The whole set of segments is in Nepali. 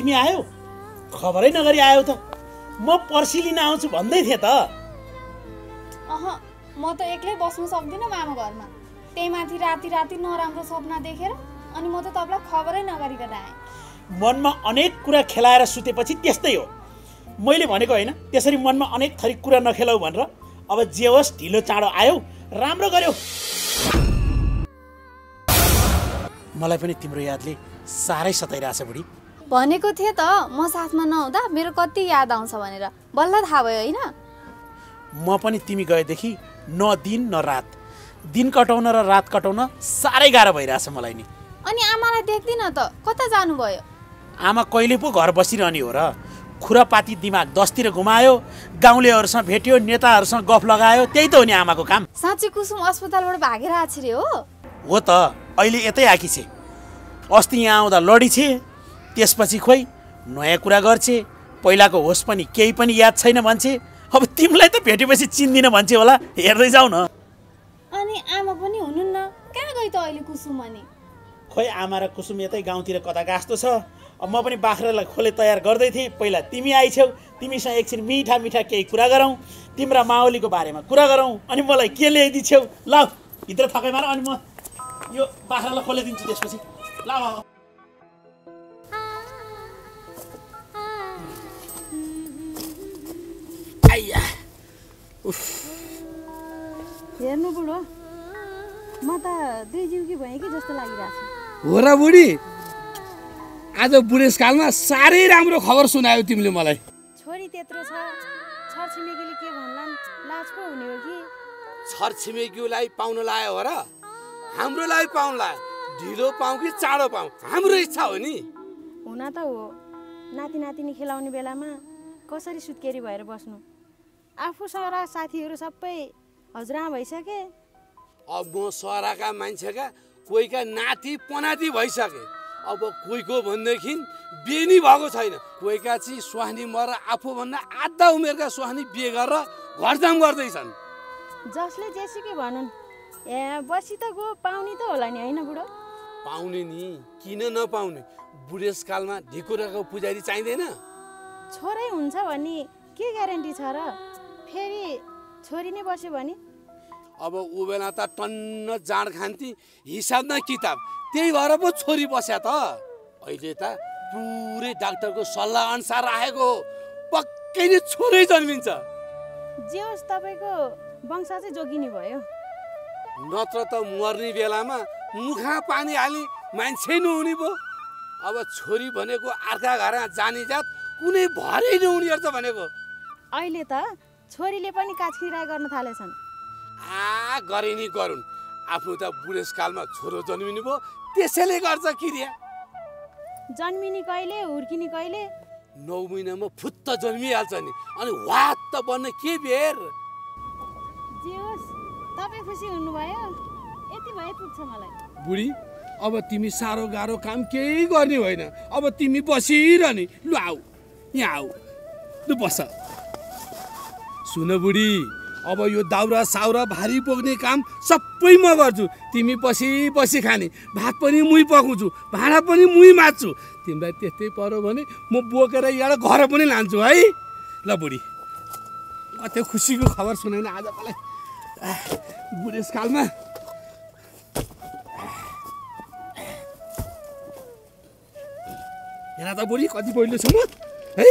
तिमी आयौ? खबरै नगरी आयौ त। म पर्सि लिन आउँछु भन्दै थिएँ त। म त एक्लै बस्नु सक्दिनँ मामा घरमा। त्यही माथि राति राति नराम्रो सपना देखेर अनि म त तपाईँलाई खबरै नगरिकन आएँ। मनमा अनेक कुरा खेलाएर सुतेपछि त्यस्तै हो। मैले भनेको होइन त्यसरी मनमा अनेक थरी कुरा नखेलाउ भनेर। अब जे होस् ढिलो चाँडो आयौ, राम्रो गर्यौ। मलाई पनि तिम्रो यादले साह्रै सताइरहेछ बुढी। भनेको थिएँ त म साथमा नहुँदा मेरो कति याद आउँछ भनेर। बल्ल थाहा भयो होइन? म पनि तिमी गएदेखि न दिन न रात, दिन कटाउन र रात कटाउन साह्रै गाह्रो भइरहेछ मलाई नि। अनि आमालाई देख्दिन त, कता जानुभयो? आमा कहिले पो घर बसिरहने हो र? खुरापाती दिमाग दसतिर घुमायो, गाउँलेहरूसँग भेट्यो, नेताहरूसँग गफ लगायो, त्यही त हो नि आमाको काम। साँच्चै कुसुम अस्पतालबाट भागेर आएको रे हो? हो त, अहिले यतै आकी छे। अस्ति यहाँ आउँदा लडी छे, त्यसपछि खोइ नयाँ कुरा गर्छे, पहिलाको होस् पनि केही पनि याद छैन भन्छे। अब तिमीलाई त भेटेपछि चिन्दिन भन्छे होला, हेर्दै जाऊ न। अनि आमा पनि हुनुहुन्न, कहाँ गई त अहिले कुसुम? अनि खोइ आमा र कुसुम यतै गाउँतिर कता गास्तो छ। अब म पनि बाख्रालाई खोले तयार गर्दै थिएँ, पहिला तिमी आइछौ। तिमीसँग एकछिन मिठा मिठा केही कुरा गरौँ, तिम्रा माओलीको बारेमा कुरा गरौँ, अनि मलाई के ल्याइदिन्छौ? ल भित्र थकाइ मार, अनि म यो बाख्रालाई खोलिदिन्छु त्यसपछि। ल आइया हेर्नु बुढो, म त दुई जिउकी भएँ कि जस्तो लागिरहेछ। हो र बुढी, आज बुढेसकालमा साह्रै राम्रो खबर सुनायो तिमीले मलाई। छोरी त्यत्रो छ, छरछिमेकीले के भन्लान् लाज पो हुने हो कि? छरछिमेकीलाई पाउन लायो हो र? हाम्रो लागि पाउन लायो। ढिलो पाउँ कि चाँडो पाउँ, हाम्रो इच्छा हो नि। हुन त हो, नाति नातिनी खेलाउने बेलामा कसरी सुत्केरी भएर बस्नु। आफू सरा साथीहरू सबै हजुरआमा भइसके। अब म सराका मान्छेका कोहीका नाति पनाति भइसके। अब कोहीको भनेदेखि बिहे नै भएको छैन, कोहीका चाहिँ सुहानी मरेर आफूभन्दा आधा उमेरका सुहानी बिहे गरेर घरजाम गर्दैछन्। जसले जेसुकै भनुन्, बसी त गो पाउने त होला नि होइन बुढो? पाउने नि, किन नपाउने? बुढेसकालमा ढिकुराको पुजारी चाहिँदैन? छोरै हुन्छ भन्ने के ग्यारेन्टी छ र? फेरि छोरी नै बस्यो भने? अब ऊ बेला त टन्न जाँड खान्थी, हिसाब न किताब, त्यही भएर पो छोरी बस्या त। अहिले त पुरै डाक्टरको सल्लाह अनुसार राखेको, पक्कै नै छोरै जन्मिन्छ। जे होस् तपाईँको वंश चाहिँ जोगिनी भयो। नत्र त मर्ने बेलामा मुखमा पानी हाली मान्छे नहुने पो। अब छोरी भनेको अर्का घरमा जाने जात कुनै भरै नहुने रहेछ भनेको। अहिले त छोरीले पनि काजकिराय गर्न थालेछन्। गरे नि गरून्, आफ्नो त बुढेसकालमा छोरो जन्मिनु भयो, त्यसैले गर्छ किरिया। जन्मिने कहिले, हुर्किने कहिले? 9 महिनामा फुत्त जन्मिहाल्छ नि, अनि वात्त बन्न के बेर। जे होस् तपाईँ खुसी हुनुभयो, यति भए पुग्छ मलाई। बुढी, अब तिमी साह्रो गाह्रो काम केही गर्ने होइन। अब तिमी बसिरहने। लु आऊ, यहाँ आऊ, लु बस। सुन बुढी, अब यो दाउरा साउरा भारी बोक्ने काम सबै म गर्छु, तिमी बसी बसी खाने। भात पनि मुई पकाउँछु, भाँडा पनि मुई माझ्छु। तिमीलाई त्यस्तै पर्यो भने म बोकेर यहाँ घर पनि लान्छु है। ल बुढी, त्यो खुसीको खबर सुनाइन आज मलाई बुढेसकालमा। यहाँ त बुढी कति पहिलो छ म है।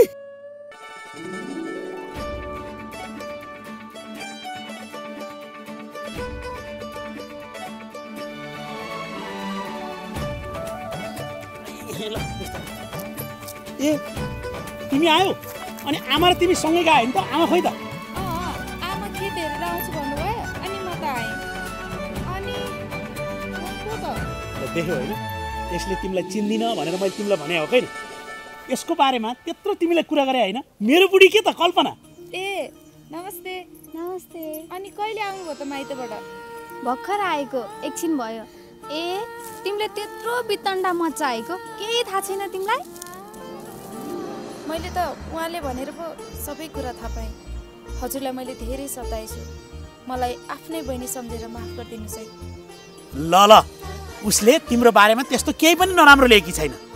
ए तिमी आयो? अनि आमा र तिमी सँगै गयो नि त? आमा खोइ त? आमा खेत हेरेर आउँछु भन्नुभयो, अनि म त आएँ। अनि को त? देख्यौ होइन, यसले तिमीलाई चिन्दिन भनेर मैले तिमीलाई भने हो कैन? यसको बारेमा त्यत्रो तिमीलाई कुरा गरे होइन? मेरो बुढी के त कल्पना। ए नमस्ते। नमस्ते। अनि कहिले आउनुभयो त माइतबाट? भर्खर आएको, एकछिन भयो। ए तिमीले त्यत्रो बितण्डा मचाएको, केही थाहा छैन तिमीलाई? मैले त उहाँले भनेर पो सबै कुरा थाहा पाएँ। हजुरलाई मैले धेरै सताएछु, मलाई आफ्नै बहिनी सम्झेर माफ गरिदिनुहोस् है। ल ल, उसले तिम्रो बारेमा त्यस्तो केही पनि नराम्रो लेखेकी छैन।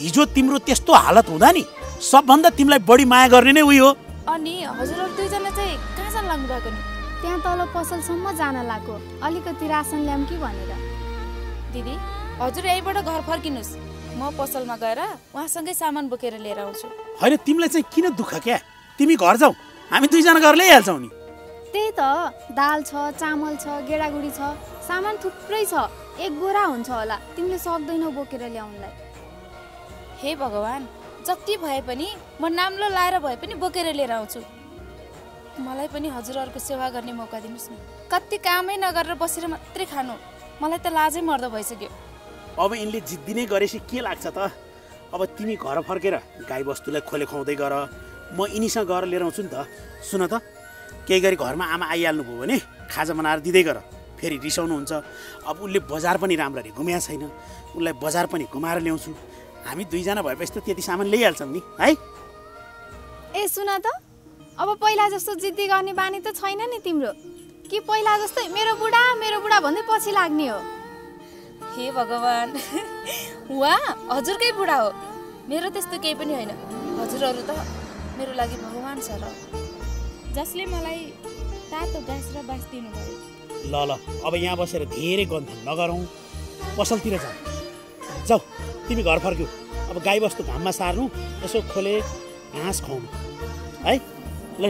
हिजो तिम्रो त्यस्तो हालत हुँदा नि सबभन्दा तिमीलाई बढी माया गर्ने नै उही हो। अनि हजुरहरू दुईजना चाहिँ कहाँ जान लाग्नु भएको नि? त्यहाँ तल पसलसम्म जान लाग्यो, अलिकति रासन ल्याऊँ कि भनेर। दिदी हजुर यहीँबाट घर फर्किनुहोस्, म पसलमा गएर उहाँसँगै सामान बोकेर लिएर आउँछु। होइन तिमीलाई चाहिँ किन दुःख क्या? तिमी घर जाऊ, हामी दुईजना गएर ल्याइहाल्छौँ नि। त्यही त, दाल छ, चामल छ, गेडागुडी छ, सामान थुप्रै छ, 1 बोरा हुन्छ होला। तिमीले सक्दैनौ बोकेर ल्याउनलाई। हे भगवान्, जति भए पनि म नाम्लो लाएर भए पनि बोकेर लिएर आउँछु। मलाई पनि हजुरहरूको सेवा गर्ने मौका दिनुहोस् न। कति कामै नगरेर बसेर मात्रै खानु, मलाई त लाजै मर्दो भइसक्यो। अब यिनले जिद्दी नै गरेपछि के लाग्छ त? अब तिमी घर फर्केर गाईबस्तुलाई खोले खुवाउँदै गर, म यिनीसँग गएर लिएर आउँछु नि त। सुन त, केही गरी घरमा आमा आइहाल्नु भयो भने खाजा बनाएर दिँदै गर। फेरि रिसाउनुहुन्छ। अब उसले बजार पनि राम्ररी घुमेको छैन, उसलाई बजार पनि घुमाएर ल्याउँछु। हामी दुईजना भएपछि त त्यति सामान ल्याइहाल्छौँ नि है। ए सुन त, अब पहिला जस्तो जिद्दी गर्ने बानी त छैन नि तिम्रो, कि पहिला जस्तै मेरो बुढा भन्दै पछि लाग्ने हो? हे भगवान्, उहाँ हजुरकै बुढा हो, मेरो त्यस्तो केही पनि होइन। हजुरहरू त मेरो लागि भगवान् छ र, जसले मलाई तातो घाँस र बाँस दिनुभयो। ल ल, अब यहाँ बसेर धेरै गन्थन नगरौँ, पसलतिर जाऊ। जाऊ तिमी घर फर्क्यौ। अब गाईबस्तु घाममा सार्नु, यसो खोले घाँस खुवाउनु है। ल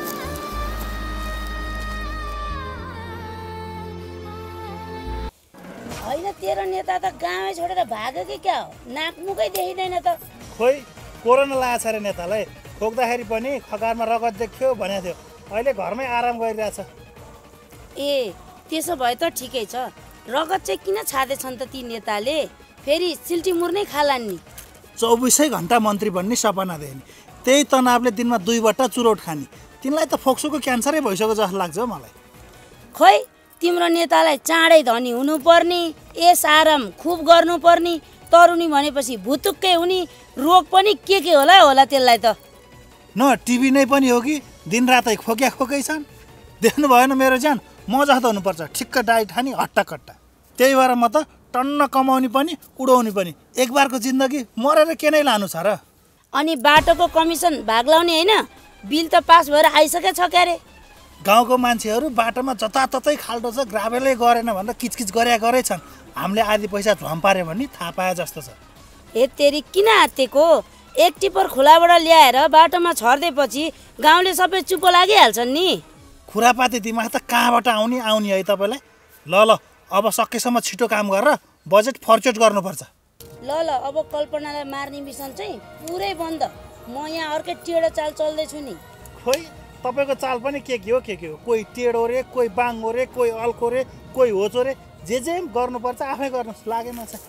होइन, तेरो नेता त गाउँै छोडेर भाग्यो कि क्या हो? नाकमुखै देखिँदैन त। खोइ कोरोना लागेको छ अरे नेतालाई, खोक्दाखेरि पनि खकारमा रगत देखियो भनेको थियो, अहिले घरमै आराम गरिरहेछ। ए त्यसो भए त ठिकै छ। रगत चाहिँ किन छाँदैछन् त ती नेताले? फेरि सिल्टी मुर्नै खालान् नि। 24 घन्टा मन्त्री बन्ने सपना देख्ने, त्यही तनावले दिनमा 2 बट्टा चुरोट खाने। तिमीलाई त फोक्सोको क्यान्सरै भइसक्यो जस्तो लाग्छ मलाई। खोइ तिम्रो नेतालाई चाँडै धनी हुनुपर्ने, यस आराम खुब गर्नुपर्ने, तरुनी भनेपछि भुतुक्कै हुने, रोग पनि के होला त्यसलाई त। न टिभी नै पनि हो कि दिनरातै खोकै छन्। देख्नु भएन मेरो जान, म जस्तो हुनुपर्छ, ठिक्क डाइट खाने हट्टाकट्टा। त्यही भएर म त टन्न कमाउने पनि उडाउने पनि, एक बारको जिन्दगी मरेर के नै लानु छ र? अनि बाटोको कमिसन भाग लाउने होइन? बिल त पास भएर आइसकेछ क्यारे। गाउँको मान्छेहरू बाटोमा जताततै खाल्डो छ, ग्राभेलै गरेन भनेर किचकिच गरे छन्। हामीले आधी पैसा झम पार्यो भने थाहा पाए जस्तो छ। हे तेरी किन आत्तेको? एक टिपर खोलाबाट ल्याएर बाटोमा छर्देपछि गाउँले सबै चुप्पो लागिहाल्छन् नि। खुरापाती दिमाग त कहाँबाट आउने है तपाईँलाई? ल अब सकेसम्म छिटो काम गरेर बजेट फर्चेट गर्नुपर्छ। ल अब कल्पनालाई मार्ने मिसन चाहिँ पुरै बन्द। म यहाँ अर्कै टेढो चाल चल्दैछु नि। खोइ तपाईँको चाल पनि के हो? कोही टेढो रे, कोही बाङ्गो रे, कोही अल्को रे, कोही होचो रे, जे गर्नुपर्छ आफै गर्नुहोस्, लागेमा छ।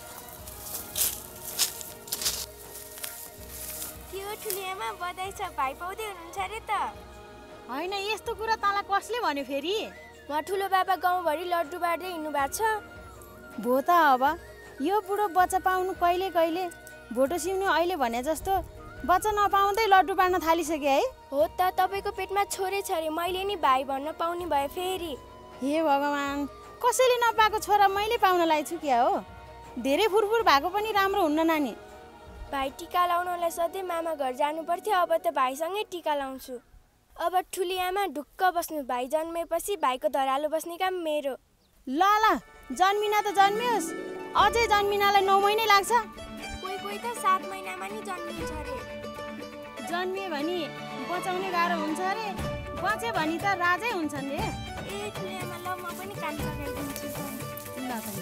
ठुलियामा बधाई छ, भाइ पाउँदै हुनुहुन्छ अरे त? होइन, यस्तो कुरा तँलाई कसले भन्यो फेरि? म ठुलो बाबा गाउँभरि लड्डु बाँड्दै हिँड्नु भएको छ। भो त अब यो बुढो बच्चा पाउनु कहिले भोटो सिउनु अहिले भने जस्तो बच्चा नपाउँदै लड्डु बाँड्न थालिसके है? हो त, तपाईँको पेटमा छोरै छ अरे, मैले नि भाइ भन्न पाउने भए फेरि। हे भगवान्, कसैले नपाएको छोरा मैले पाउनलाई छु क्या हो? धेरै फुरफुर भएको पनि राम्रो हुन्न नानी। भाइ टिका लाउनलाई सधैँ मामा घर जानु पर्थ्यो, अब त भाइसँगै टिका लाउँछु। अब ठुली आमा ढुक्क बस्नु, भाइ जन्मेपछि भाइको धरालो बस्ने काम मेरो। ल जन्मिना त जन्मियोस्, अझै जन्मिनालाई 9 महिनै लाग्छ। कोही त 7 महिनामा नि जन्मिन्छ अरे। जन्मियो भने बचाउने गाह्रो हुन्छ अरे, बच्यो भने त राजै हुन्छन् रे। ए ठुली आमा, ल म पनि कान पकाइदिन्छु। ल पनि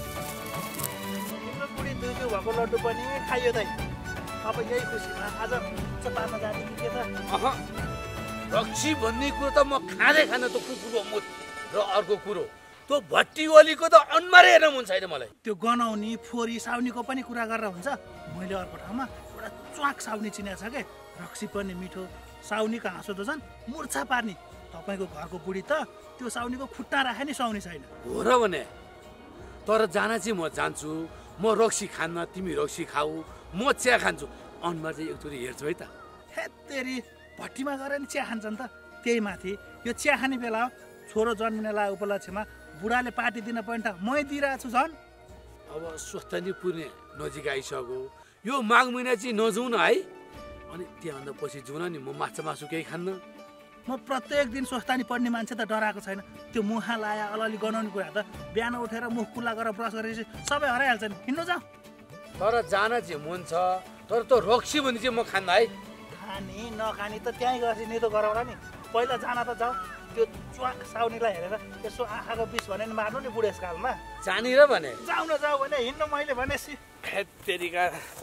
बुढी दुई भएको लड्डु पनि खाइयो त। अब यही खुसीमा आज चपार्न जाने कि के त? रक्सी भन्ने कुरो त म खाँदैन त कुकुरो मुत। र अर्को कुरो त्यो भट्टीवालीको त अनुहारै हेर्न मन छैन मलाई। त्यो गनाउने फोरी साउनीको पनि कुरा गरेर हुन्छ। मैले अर्को ठाउँमा एउटा च्वाक साउनी चिनेको छ के, रक्सी पनि मिठो, साउनीको हाँसो त झन् मुर्छा पार्ने। तपाईँको घरको बुढी त त्यो साउनीको खुट्टा राखे नि सुहाउने छैन। हो र भने तर जान चाहिँ म जान्छु। म रक्सी खान्न, तिमी रक्सी खाऊ, म चिया खान्छु। अनुहार चाहिँ एकचोटि हेर्छु है त। हे तेरी, भट्टीमा गएर नि चिया खान्छन् त। त्यही माथि यो चिया खाने बेला छोरो जन्मिनेलाई उपलक्ष्यमा बुढाले पार्टी दिन पनि त मै दिइरहेको छु झन्। अब स्वस्थनी पुर्ने नजिक आइसक्यो, यो माघ महिना चाहिँ नजाउँ न है, अनि त्यहाँभन्दा पछि जाउँ नि। म माछा मासु केही खान्न। म प्रत्येक दिन स्वस्थानी पढ्ने मान्छे त डराएको छैन। त्यो मुहा लाया अलि गनाउने कुरा त बिहान उठेर मुख कुल्ला गरेर ब्रस गरेपछि सबै हराइहाल्छ नि। हिँड्नु जाऊ। तर जान चाहिँ मन छ, तर त रक्सी भने चाहिँ म खान्न है। खाने नखाने त त्यहीँ गएर निदो गराउला नि। पहिला जान त जाऊ। त्यो च्वाक साउनीलाई हेरेर यसो आँखाको बिस भने मार्नु नि बुढेसकालमा। जाने र भने जाऊ न जाऊ भने हिँड्नु मैले भनेपछि। तेरिका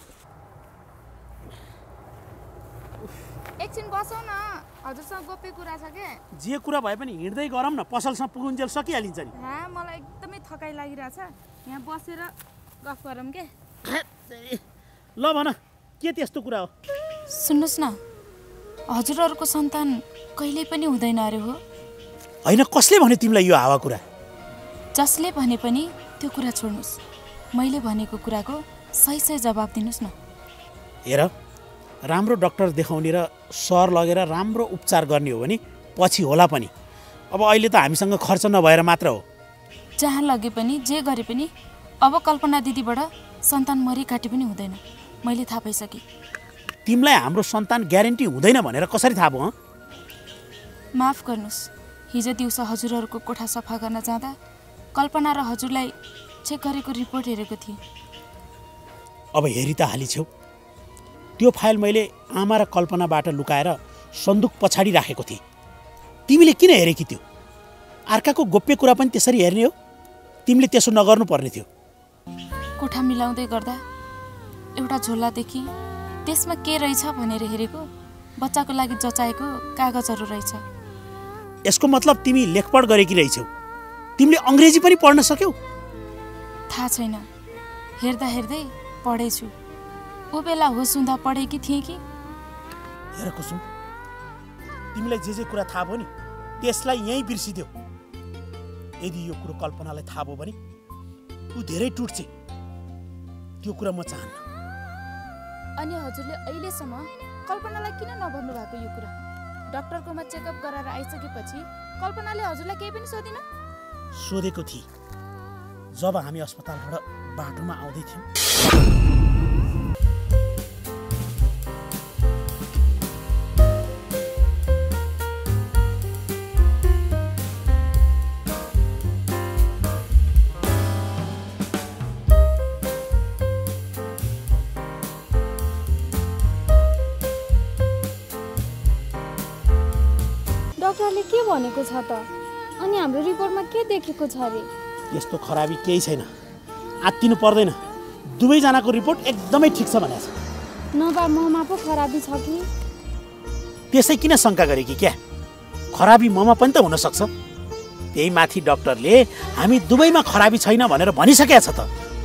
एकछिन बसौ न, हजुरसँग गोप्य कुरा छ के। जे कुरा भए पनि हिँड्दै गरौँ न, पसलसँग पुगुन्जेल सकिहालिन्छ नि। मलाई एकदमै थकाइ लागिरहेछ, यहाँ बसेर गफ गरौँ के। ल भन के त्यस्तो कुरा हो? सुन्नुहोस् न, हजुरहरूको सन्तान कहिल्यै पनि हुँदैन अरे हो? होइन, कसले भन्यो तिमीलाई यो हावा कुरा? जसले भने पनि त्यो कुरा छोड्नुहोस्। मैले भनेको कुराको सही जवाब दिनुहोस् न। हेर, राम्रो डक्टर देखाउने र सहर लगेर राम्रो उपचार गर्ने हो भने पछि होला पनि। अब अहिले त हामीसँग खर्च नभएर मात्र हो। जहाँ लगे पनि जे गरे पनि अब कल्पना दिदीबाट सन्तान मरि काटे पनि हुँदैन। मैले थाहा पाइसकेँ। तिमीलाई हाम्रो सन्तान ग्यारेन्टी हुँदैन भनेर कसरी थाहा भयो? माफ गर्नुहोस्, हिजो दिउँसो हजुरहरूको कोठा सफा गर्न जाँदा कल्पना र हजुरलाई चेक गरेको रिपोर्ट हेरेको थिएँ। अब हेरि त हालिछेउ। त्यो फाइल मैले आमा र कल्पनाबाट लुकाएर सन्दुक पछाडि राखेको थिएँ। तिमीले किन हेरेकी त्यो? अर्काको गोप्य कुरा पनि त्यसरी हेर्ने हो? तिमीले त्यसो नगर्नु पर्ने थियो। कोठा मिलाउँदै गर्दा एउटा झोला देखि त्यसमा के रहेछ भनेर हेरेको, बच्चाको लागि जचाएको कागजहरू रहेछ। यसको मतलब तिमी लेखपढ गरेकी रहेछौ। तिमीले अङ्ग्रेजी पनि पढ्न सक्यौ? थाहा छैन, हेर्दा हेर्दै पढेछु। ऊ बेला होस हुँदा पढेकी थिएँ कि। हेर कुसुम, तिमीलाई जे कुरा थाहा भयो नि त्यसलाई यहीँ बिर्सिदेऊ। यदि यो कुरो कल्पनालाई थाहा भयो भने ऊ धेरै टुट्छ। त्यो कुरा म चाहन्न। अनि हजुरले अहिलेसम्म कल्पनालाई किन नभन्नु भएको यो कुरा? डाक्टरकोमा चेकअप गराएर आइसकेपछि कल्पनाले हजुरलाई केही पनि सोधिन? सोधेको थिएँ जब हामी अस्पतालबाट बाटोमा आउँदै थियौँ। डाक्टरले के भनेको छ त? अनि हाम्रो रिपोर्टमा के देखेको छ अरे? यस्तो खराबी केही छैन, आत्तिनु पर्दैन। दुवैजनाको रिपोर्ट एकदमै ठिक छ भनेको छ। नभए ममा पो खराबी छ कि? त्यसै किन शङ्का गरे कि क्या? खराबी ममा पनि त हुनसक्छ। त्यही माथि डाक्टरले हामी दुवैमा खराबी छैन भनेर भनिसकेको छ त।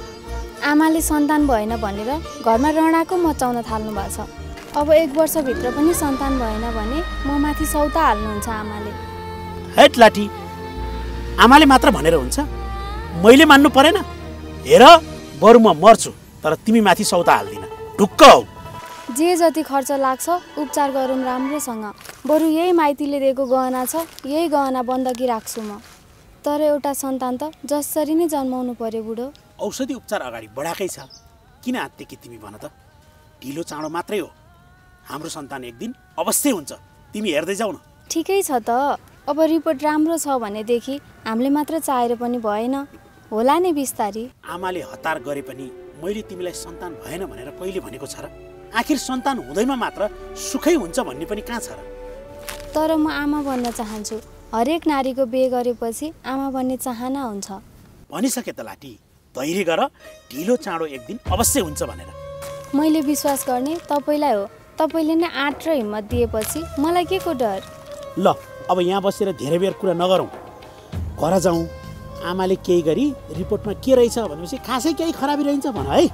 आमाले सन्तान भएन भनेर घरमा रणाको मचाउन थाल्नु भएको छ। अब 1 वर्षभित्र पनि सन्तान भएन भने म माथि सौता हाल्नुहुन्छ आमाले। हेट लाठी, आमाले मात्र भनेर हुन्छ? मैले मान्नु परेन? हेर, बरु म मर्छु तर तिमी माथि सौता हाल्दिन। ढुक्क हौ। जे जति खर्च लाग्छ उपचार गरौँ राम्रोसँग। बरु यही माइतीले दिएको गहना छ, यही गहना बन्दकी राख्छु म। तर एउटा सन्तान त जसरी नै जन्माउनु पर्यो बुढो। औषधि उपचार अगाडि बढाएकै छ, किन आत्ते कि तिमी भन त? ढिलो चाँडो मात्रै हो। हाम्रो सन्तान एक दिन अवश्य हुन्छ। तिमी हेर्दै जाऊ न। ठिकै छ त। अब रिपोर्ट राम्रो छ भनेदेखि हामीले मात्र चाहेर पनि भएन, होला नि बिस्तारी। आमाले हतार गरे पनि मैले तिमीलाई सन्तान भएन भनेर कहिले भनेको छ र? आखिर सन्तान हुँदैमा मात्र सुखै हुन्छ भन्ने पनि कहाँ छ र? तर म आमा बन्न चाहन्छु। हरेक नारीको बिहे गरेपछि आमा बन्ने चाहना हुन्छ। भनिसके त लाठी, धैर्य गर। ढिलो चाँडो एक दिन अवश्य हुन्छ भनेर। मैले विश्वास गर्ने तपाईँलाई हो। तपाईँले नै आँट र हिम्मत दिएपछि मलाई के को डर? ल, अब यहाँ बसेर धेरै बेर कुरा नगरौँ, घर जाउँ। आमाले केही गरी रिपोर्टमा के रहेछ भनेपछि खासै केही खराबी रहन्छ भन है।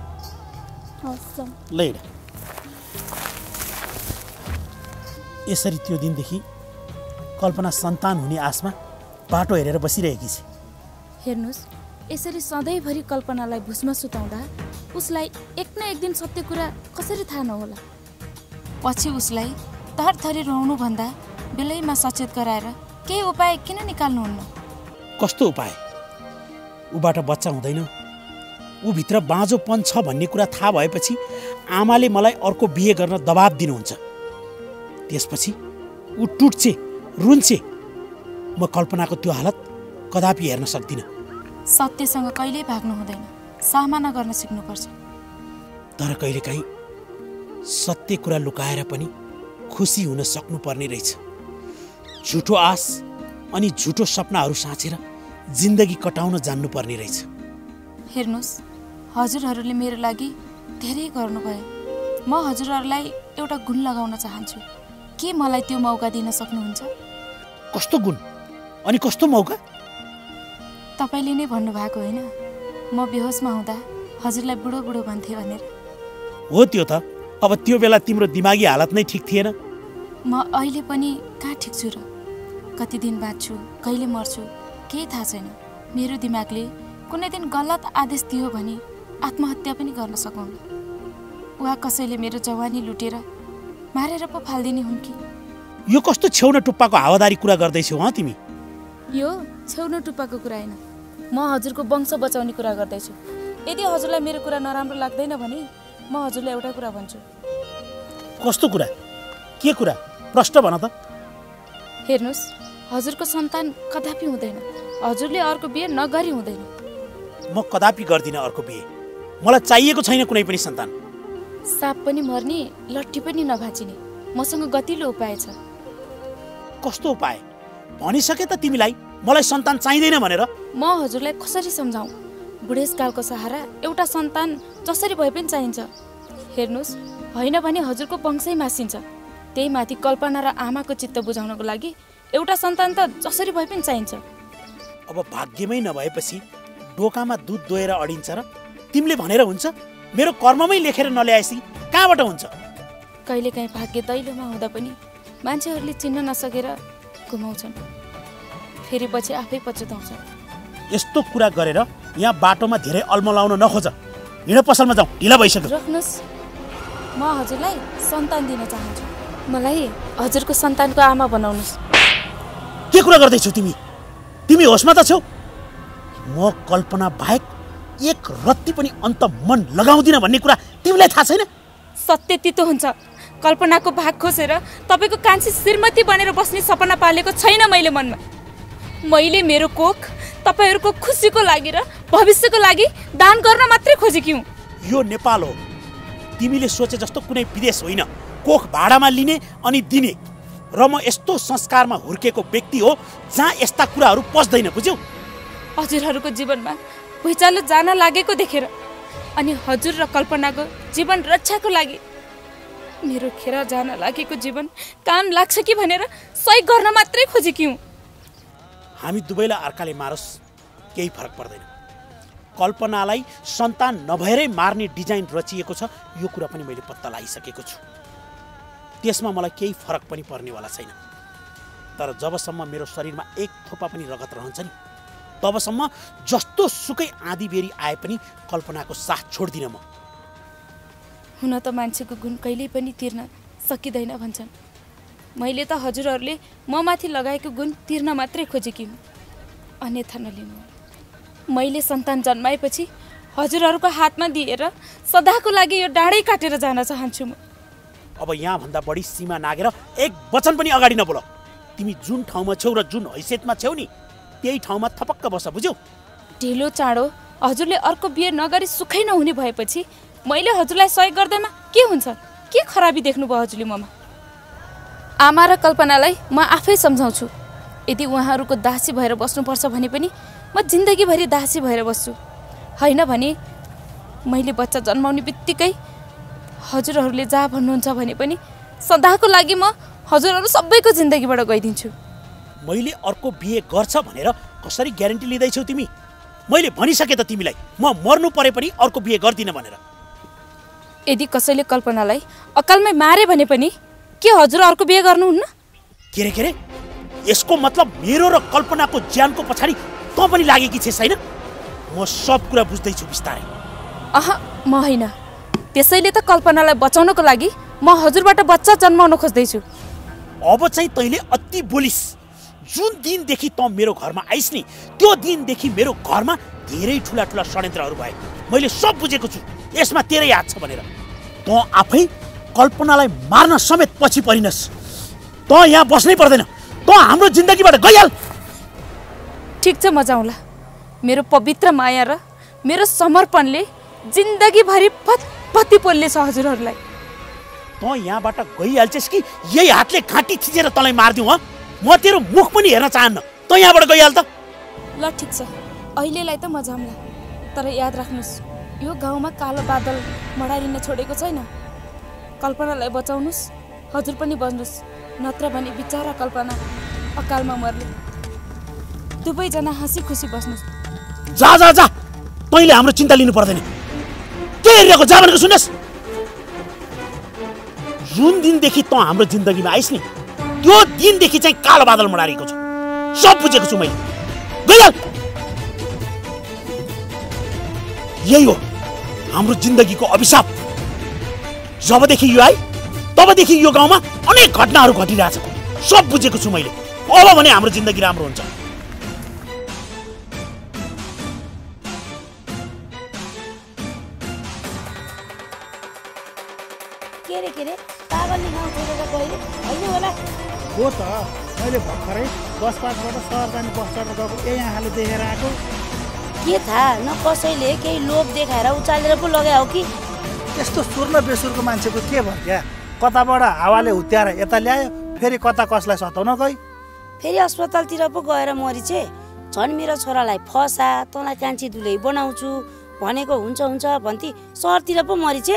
ल हिँड। यसरी त्यो दिनदेखि कल्पना सन्तान हुने आशमा बाटो हेरेर बसिरहेकी छ। हेर्नुहोस्, यसरी सधैँभरि कल्पनालाई भुसमा सुताउँदा उसलाई एक न एक दिन सत्य कुरा कसरी थाहा नहोला? पछि उसलाई थरथरी रहनुभन्दा बेलैमा सचेत गराएर केही उपाय किन निकाल्नुहुन्न? कस्तो उपाय? ऊबाट बच्चा हुँदैन, ऊभित्र बाँझोपन छ भन्ने कुरा थाहा भएपछि आमाले मलाई अर्को बिहे गर्न दबाब दिनुहुन्छ। त्यसपछि ऊ टुट्छे, रुन्छे। म कल्पनाको त्यो हालत कदापि हेर्न सक्दिनँ। सत्यसँग कहिल्यै भाग्नु हुँदैन, सामना गर्न सिक्नुपर्छ। तर कहिलेकाहीँ सत्य कुरा लुकाएर पनि खुसी हुन सक्नुपर्ने रहेछ। झुटो आश अनि झुटो सपनाहरू साँचेर जिन्दगी कटाउन जान्नुपर्ने रहेछ। हेर्नुहोस्, हजुरहरूले मेरो लागि धेरै गर्नुभयो। म हजुरहरूलाई एउटा गुण लगाउन चाहन्छु। के मलाई त्यो मौका दिन सक्नुहुन्छ? कस्तो गुण अनि कस्तो मौका? तपाईँले नै भन्नुभएको होइन, म बेहोसमा हुँदा हजुरलाई बुढो बुढो भन्थे भनेर। हो त्यो त। अब त्यो बेला तिम्रो दिमागी हालत नै ठिक थिएन। म अहिले पनि कहाँ ठिक छु र? कति दिन बाँच्छु, कहिले मर्छु केही थाहा छैन। मेरो दिमागले कुनै दिन गलत आदेश दियो भने आत्महत्या पनि गर्न सकौँला। वा कसैले मेरो जवानी लुटेर मारेर पो फाल्दिने हुन् कि? यो कस्तो छेउन टुप्पाको हावादारी कुरा गर्दैछौ हँ तिमी? यो छेउन टुप्पाको कुरा होइन, म हजुरको वंश बचाउने कुरा गर्दैछु। यदि हजुरलाई मेरो कुरा नराम्रो लाग्दैन भने म हजुरलाई एउटा कुरा भन्छु। कस्तो कुरा? के कुरा? प्रश्न भन त। हेर्नुहोस्, हजुरको सन्तान कदापि हुँदैन। हजुरले अर्को बिहे नगरी हुँदैन। म कदापि गर्दिनँ अर्को बिहे। मलाई चाहिएको छैन कुनै पनि सन्तान। साप पनि मर्ने, लट्ठी पनि नभाँचिने मसँग गतिलो उपाय छ। कस्तो उपाय? भनिसके त तिमीलाई मलाई सन्तान चाहिँदैन भनेर। म हजुरलाई कसरी सम्झाउँ? बुढेसकालको सहारा एउटा सन्तान जसरी भए पनि चाहिन्छ। हेर्नुहोस्, होइन भने हजुरको वंशै मासिन्छ। त्यही माथि कल्पना र आमाको चित्त बुझाउनको लागि एउटा सन्तान त जसरी भए पनि चाहिन्छ। अब भाग्यमै नभएपछि डोकामा दुध दोहेर अडिन्छ र तिमीले भनेर हुन्छ? मेरो कर्ममै लेखेर नल्याएसी कहाँबाट हुन्छ? कहिलेकाहीँ भाग्य दैलोमा हुँदा पनि मान्छेहरूले चिन्न नसकेर गुमाउँछन्, फेरि पछि आफै पछुताउँछन्। यस्तो कुरा गरेर यहाँ बाटोमा धेरै अल्मलाउन नखोज। हिँड, पसलमा जाउँ, ढिला भइसक्यो। रोक्नुहोस्, म हजुरलाई सन्तान दिन चाहन्छु। मलाई हजुरको सन्तानको आमा बनाउनुहोस्। के कुरा गर्दैछौ तिमी? तिमी होसमा त छौ? म कल्पना बाहेक एक रत्ती पनि अन्त मन लगाउँदिन भन्ने कुरा तिमीलाई थाहा छैन? सत्य तितो हुन्छ। कल्पनाको भाग खोसेर तपाईँको कान्छी श्रीमती बनेर बस्ने सपना पालेको छैन मैले मनमा। मैले मेरो कोख तपाईँहरूको खुसीको लागि र भविष्यको लागि दान गर्न मात्रै खोजेकी हुँ। यो नेपाल हो, तिमीले सोचे जस्तो कुनै विदेश होइन। कोख भाडामा लिने अनि दिने। र म यस्तो संस्कारमा हुर्केको व्यक्ति हो जहाँ यस्ता कुराहरू पस्दैन, बुझ्यौ? हजुरहरूको जीवनमा भुइँचालो जान लागेको देखेर अनि हजुर र कल्पनाको जीवन रक्षाको लागि मेरो खेर जान लागेको जीवन काम लाग्छ कि भनेर सही गर्न मात्रै खोजेकी हुँ। हामी दुवैलाई अर्काले मारोस्, केही फरक पर्दैन। कल्पनालाई सन्तान नभएरै मार्ने डिजाइन रचिएको छ, यो कुरा पनि मैले पत्ता लगाइसकेको छु। त्यसमा मलाई केही फरक पनि पर्नेवाला छैन। तर जबसम्म मेरो शरीरमा एक थोपा पनि रगत रहन्छ नि, तबसम्म जस्तो सुकै आँधी बेरी आए पनि कल्पनाको साथ छोड्दिनँ म। हुन त मान्छेको गुण कहिल्यै पनि तिर्न सकिँदैन भन्छन्। मैले त हजुरहरूले म माथि लगाएको गुण तिर्न मात्रै खोजेकी हुँ, अन्यथा नलिनु। मैले सन्तान जन्माएपछि हजुरहरूको हातमा दिएर सदाको लागि यो डाँडै काटेर जान चाहन्छु म। अब यहाँभन्दा बढी सीमा नागेर एक वचन पनि अगाडि नबोल। तिमी जुन ठाउँमा छेउ र जुन हैसियतमा छेउ नि, त्यही ठाउँमा थपक्क बस, बुझ्यौ? ढिलो चाँडो हजुरले अर्को बिहे नगरी सुखै नहुने भएपछि मैले हजुरलाई सहयोग गर्दैमा के हुन्छ? के खराबी देख्नुभयो हजुरले ममा? आमा र कल्पनालाई म आफै सम्झाउँछु। यदि उहाँहरूको दासी भएर बस्नुपर्छ भने पनि म जिन्दगीभरि दासी भएर बस्छु। होइन भने मैले बच्चा जन्माउने बित्तिकै हजुरहरूले जहाँ भन्नुहुन्छ भने पनि सदाको लागि म हजुरहरू सबैको जिन्दगीबाट गइदिन्छु। मैले अर्को बिहे गर्छ भनेर कसरी ग्यारेन्टी लिँदैछौ तिमी? मैले भनिसकेँ त तिमीलाई, म मर्नु परे पनि अर्को बिहे गर्दिनँ भनेर। यदि कसैले कल्पनालाई अकालमै मारे भने पनि के हजुर अर्को बिहे गर्नुहुन्न? के रे? यसको मतलब मेरो र कल्पनाको ज्यानको पछाडि त पनि लागेकी छे छैन? म सब कुरा बुझ्दैछु बिस्तारै। म होइन। त्यसैले त कल्पनालाई बचाउनको लागि म हजुरबाट बच्चा जन्माउन खोज्दैछु। अब चाहिँ तैँले अति बोलिस। जुन दिनदेखि त मेरो घरमा आइस नि, त्यो दिनदेखि मेरो घरमा धेरै ठुला ठुला षड्यन्त्रहरू भए। मैले सब बुझेको छु, यसमा तेरै हात छ भनेर। तँ आफै कल्पनालाई मार्न समेत पछि परिनस्। तँ यहाँ बस्नै पर्दैन, तँ हाम्रो जिन्दगीबाट गइहाल। ठिक छ, म जाउँला। मेरो पवित्र माया र मेरो समर्पणले जिन्दगीभरि पत्ती पोल्नेछ हजुरहरूलाई। तँ यहाँबाट गइहाल्छस् कि यही हातले घाँटी थिचेर तँलाई मारिदिउँ? हँ, म तेरो मुख पनि हेर्न चाहन्न। तँ यहाँबाट गइहाल त। ल ठिक छ, अहिलेलाई त म जाउँला। तर याद राख्नुहोस्, यो गाउँमा कालो बादल मडारिन छोडेको छैन। कल्पनालाई बचाउनुहोस्, हजुर पनि बस्नुहोस्, नत्र भने बिचारा कल्पना अकालमा मर्ने। दुवैजना हाँसी खुसी बस्नुहोस्। जा जा जा, तैँले हाम्रो चिन्ता लिनु पर्दैन। के हेरिरहेको, जा भनेको सुन्नुहोस्। जुन दिनदेखि तँ हाम्रो जिन्दगीमा आइस् नि, त्यो दिनदेखि चाहिँ कालो बादल मडारेको छ। सब बुझेको छु मैले। गइहाल। यही हो हाम्रो जिन्दगीको अभिशाप। जबदेखि यो आइ तबदेखि यो गाउँमा अनेक घटनाहरू घटिरहेछ। सब बुझेको छु मैले। अब भने हाम्रो जिन्दगी राम्रो हुन्छ। के रे पागलले गाउँ छोडेर गयो होइन होला? हो त, मैले भर्खरै बस पासबाट सहर जाने बस चढेर गएको यही आँखाले देखेर आएको। के थाहा, न कसैले केही लोभ देखाएर उचालेर पो लगायो हो कि? यस्तो सुर न बेसुरको मान्छेको के भयो क्या? कताबाट हावाले हुत्याएर यता ल्यायो, फेरि कता कसलाई सताउन गई। फेरि अस्पतालतिर पो गएर मरिछे। झन् मेरो छोरालाई फसा, तँलाई कान्छी दुलै बनाउँछु भनेको हुन्छ हुन्छ भन्ती सहरतिर पो मरिछे।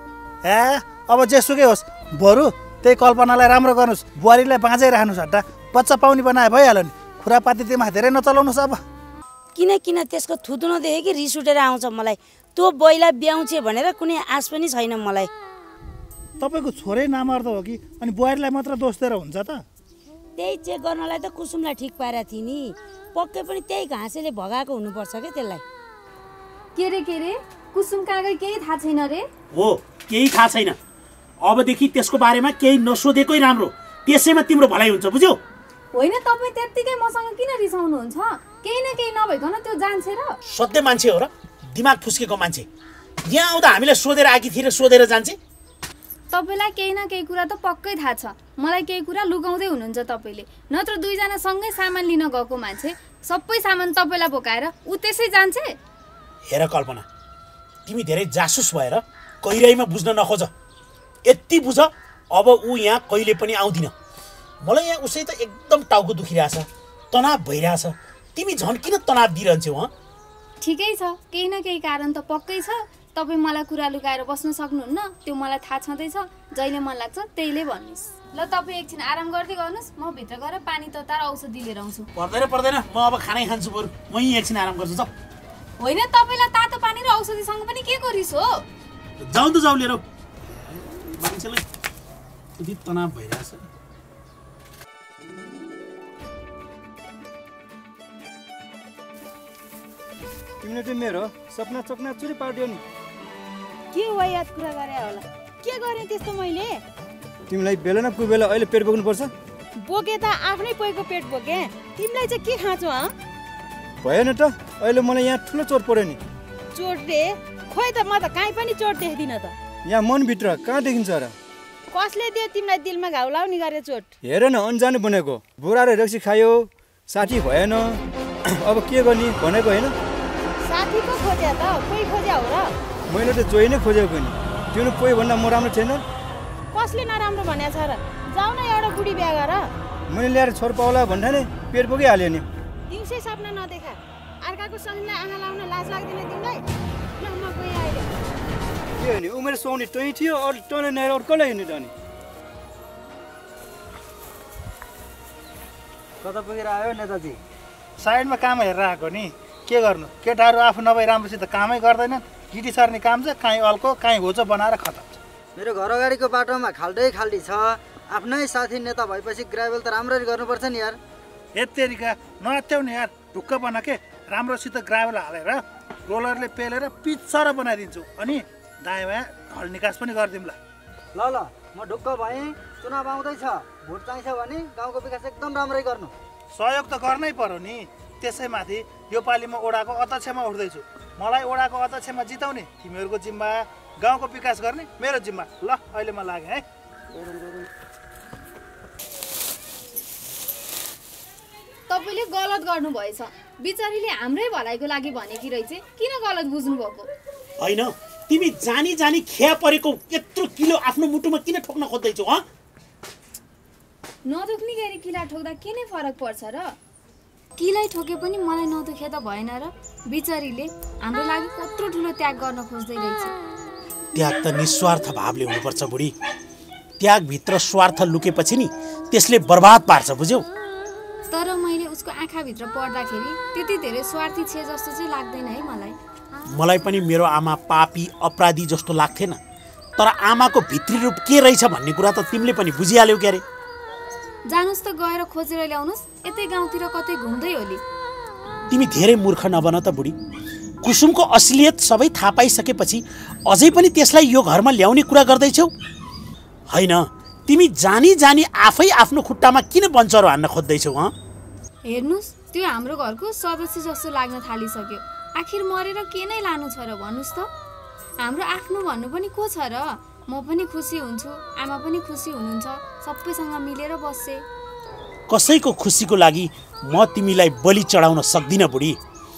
अब जेसुकै होस्, बरु त्यही कल्पनालाई राम्रो गर्नुहोस्, बुहारीलाई बाँझाइराख्नुहोस्। हट्टा बच्चा पाउने बनाए भइहाल्यो नि। खुरापाती त्यहीमा धेरै नचलाउनुहोस्। अब किन त्यसको थुतु नदेखे कि रिस उठेर आउँछ मलाई। त्यो बैला ब्याउँछे भनेर कुनै आश पनि छैन मलाई। तपाईँको छोरै नामर्द हो कि अनि बुहारीलाई मात्र दोष दिएर हुन्छ त? त्यही चेक गर्नलाई त कुसुमलाई ठिक पारेको थिएँ नि। पक्कै पनि त्यही घाँसेले भगाएको हुनुपर्छ क्या त्यसलाई। के रे कुसुम कहाँ गई केही थाहा छैन रे? हो, केही थाहा छैन। अबदेखि त्यसको बारेमा केही नसोधेकै राम्रो। त्यसैमा तिम्रो भलाइ हुन्छ, बुझ्यौ? होइन, तपाईँ त्यत्तिकै मसँग किन रिसाउनुहुन्छ? केही न केही नभइकन त्यो जान्छ र? सधैँ मान्छे हो र, दिमाग फुस्केको मान्छे। यहाँ आउँदा हामीलाई सोधेर आएकी थिए र सोधेर जान्छे। तपाईँलाई केही न केही कुरा त पक्कै थाहा छ। मलाई केही कुरा लुकाउँदै हुनुहुन्छ तपाईँले। नत्र दुईजना सँगै सामान लिन गएको मान्छे सबै सामान तपाईँलाई बोकाएर ऊ त्यसै जान्छे? हेर कल्पना, तिमी धेरै जासुस भएर गहिराइमा बुझ्न नखोज। यति बुझ, अब ऊ यहाँ कहिले पनि आउँदिन। मलाई यहाँ उसै त एकदम टाउको दुखिरहेछ, तनाव भइरहेछ। तिमी झन् किन तनाव दिइरहन्छौ? ठिकै छ, केही न केही कारण त पक्कै छ। तपाईँ मलाई कुरा लुकाएर बस्न सक्नुहुन्न, त्यो मलाई थाहा छँदैछ। जहिले मन लाग्छ त्यहीले भन्नुहोस्। ल तपाईँ एकछिन आराम गर्दै गर्नुहोस्, म भित्र गएर पानी तताएर औषधि लिएर आउँछु। पर्दैन, म अब खानै खान्छु बरु। म यहीँ एकछिन आराम गर्छु। जाऊ। होइन, तपाईँलाई तातो पानी र औषधिसँग पनि के को रिस हो? जाऊ लिएर। मान्छेलाई यति तनाव भइरहेछ। तिमीले त मेरो सपना चोक्ना चुरी पार्दियो नि। के हो याद कुरा गरे होला? के गरेँ त्यस्तो मैले? तिमीलाई बेला न कोही बेला अहिले पेट बोक्नुपर्छ। बोके त आफ्नै पोइको पेट बोके। तिमीलाई चाहिँ के खाँचो? भएन त, अहिले मलाई यहाँ ठुलो चोट पर्यो नि। चोट रे? खोइ त, म त कहीँ पनि चोट देख्दिनँ त। यहाँ मनभित्र कहाँ देखिन्छ र? कसले दियो तिमीलाई दिलमा घाउ लाउने गरे चोट? हेर न, अन्जाने बनेको। बोरा र रक्सी खायो, साथी भएन। अब के गर्ने भनेको होइन? साथी पो खोज्या त? कोही खोज्या हो र? मैले त जोइ नै खोजेको नि। त्यो नि कोही भन्दा म राम्रो थिएन। कसले नराम्रो भन्या छ र? जाऊ न एउटा बुढी बिहा गर। मैले ल्याएर छोर पाउला भन्दा नि पेट बोकिहाल्यो नि। दिउँसै सपना नदेखा। अर्काको सहीलाई आँखा लाउन लाज लाग्दैन तिमीलाई? ल म गएँ अहिले। के हो नि, उमेर सुहाउने तै थियो, अरू टने नहेर अरू कसलाई हिँड्ने त नि? कता पुगेर आयो नेताजी? साइडमा काम हेरेर आएको नि। के गर्नु, केटाहरू आफू नभई राम्रोसित कामै गर्दैनन्। गिटी सर्ने काम छ, काहीँ अल्को काहीँ होचो बनाएर खतम छ। मेरो घर अगाडिको बाटोमा खाल्डै खाल्डी छ। आफ्नै साथी नेता भएपछि ग्राभेल त राम्ररी गर्नुपर्छ नि यार। यत्तेरिका नअत्याउ नि यार, ढुक्क बना के। राम्रोसित ग्राभेल हालेर रोलरले पेलेर पिच्चर बनाइदिन्छु। अनि दायाँ बायाँ ढल निकास पनि गरिदिउँला। ल म ढुक्क भएँ। चुनाव आउँदैछ, भोट चाहिन्छ भने गाउँको विकास एकदम राम्रै गर्नु। सहयोग त गर्नै पर्यो नि। त्यसैमाथि यो पालि म ओडाको अध्यक्षमा उठ्दैछु। मलाई ओडाको अध्यक्षमा जिताउने तिमीहरूको जिम्मा गाउँको विकास गर्ने मेरो जिम्मा। ल अहिले म लागेँ है। तपाईँले गलत गर्नुभएछ। बिचारीले हाम्रै भलाइको लागि भनेकी रहेछ, किन गलत बुझ्नु भएको? होइन, तिमी जानी जानी खिया परेको यत्रो किलो आफ्नो मुटुमा किन ठोक्न खोज्दैछौ? नदुख्ने गरी किला ठोक्दा के नै फरक पर्छ र? किलाई ठोके पनि मलाई नदुखे त भएन र? बिचारीले हाम्रो लागि कत्रो ठुलो त्याग गर्न खोज्दै रहेछ। त्याग त निस्वार्थ भावले हुनुपर्छ बुढी। त्यागभित्र स्वार्थ लुकेपछि नि त्यसले बर्बाद पार्छ, बुझ्यौ? तर मैले उसको आँखाभित्र पढ्दाखेरि त्यति धेरै स्वार्थी छे जस्तो चाहिँ लाग्दैन है मलाई। मलाई पनि मेरो आमा पापी अपराधी जस्तो लाग्थेन। तर आमाको भित्री रूप के रहेछ भन्ने कुरा त तिमीले पनि बुझिहाल्यौ क्यारे। जानुस् त गएर खोजेर ल्याउनुस्, यतै गाउँतिर कतै घुम्दै होली। तिमी धेरै मूर्ख नबन त बुढी। कुसुमको असलियत सबै थाहा पाइसकेपछि अझै पनि त्यसलाई यो घरमा ल्याउने कुरा गर्दैछौ? होइन, तिमी जानी जानी आफै आफ्नो खुट्टामा किन बन्चरो हान्न खोज्दैछौ? हेर्नुस्, त्यो हाम्रो घरको सदस्य जस्तो लाग्न थालिसक्यो। आखिर मरेर के नै लानु छ र भन्नुस् त? हाम्रो आफ्नो भन्नु पनि को छ र? म पनि खुसी हुन्छु, आमा पनि खुसी हुनुहुन्छ, सबैसँग मिलेर बस्छे। कसैको खुसीको लागि म तिमीलाई बलि चढाउन सक्दिनँ बुढी।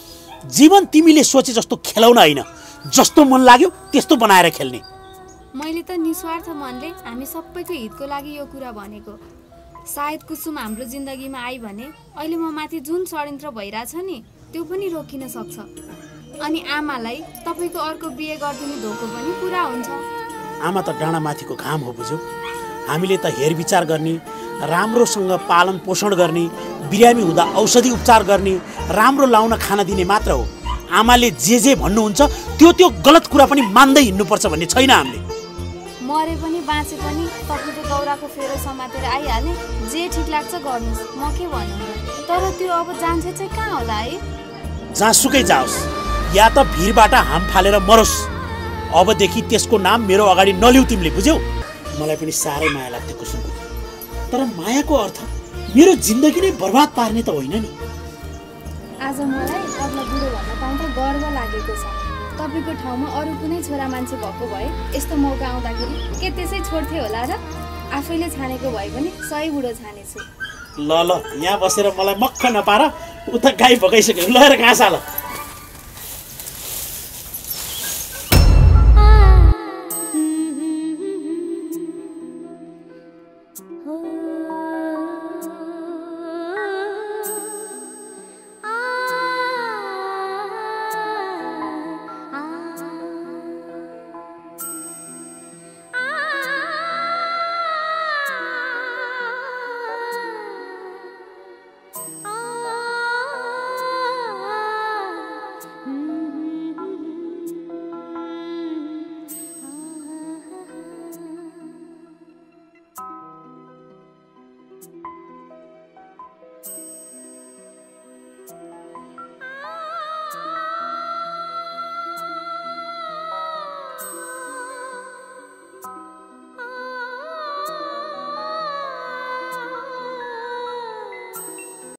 जीवन तिमीले सोचे जस्तो खेलाउन होइन, जस्तो मन लाग्यो त्यस्तो बनाएर खेल्ने। मैले त निस्वार्थ मनले हामी सबैको हितको लागि यो कुरा भनेको। सायद कुसुम हाम्रो जिन्दगीमा आई भने अहिले म माथि जुन षड्यन्त्र भइरहेछ नि त्यो पनि रोकिन सक्छ। अनि आमालाई तपाईँको अर्को बिहे गरिदिने धोको पनि पुरा हुन्छ। आमा त डाँडामाथिको घाम हो, बुझ्यौ? हामीले त हेरविचार गर्ने, राम्रोसँग पालन पोषण गर्ने, बिरामी हुँदा औषधि उपचार गर्ने, राम्रो लाउन खाना दिने मात्र हो। आमाले जे भन्नुहुन्छ त्यो गलत कुरा पनि मान्दै हिँड्नुपर्छ भन्ने छैन हामीले। मरे पनि बाँचे पनि तपाईँको दौराको फेरो समातेर आइहाल्ने, जे ठिक लाग्छ गर्नुहोस्, म के भन्नु। तर त्यो अब जान्छ चाहिँ कहाँ होला है? जहाँसुकै जाओस्, या त भिरबाट हाम फालेर मरोस्। अबदेखि त्यसको नाम मेरो अगाडि नलिउ तिमीले, बुझ्यौ? मलाई पनि साह्रै माया लाग्थ्यो कुसुमको। तर मायाको अर्थ मेरो जिन्दगी नै बर्बाद पार्ने त होइन नि। आज मलाई अग्ला बुढो भन्न पाउँदा गर्व लागेको छ। तपाईँको ठाउँमा अरू कुनै छोरा मान्छे भएको भए यस्तो मौका आउँदाखेरि के त्यसै छोड्थे होला र? आफैले छानेको भए पनि सही बुढो छानेछु। ल यहाँ बसेर मलाई मक्ख नपार, उता गाई भगाइसक्यो। ल घाँस हाल।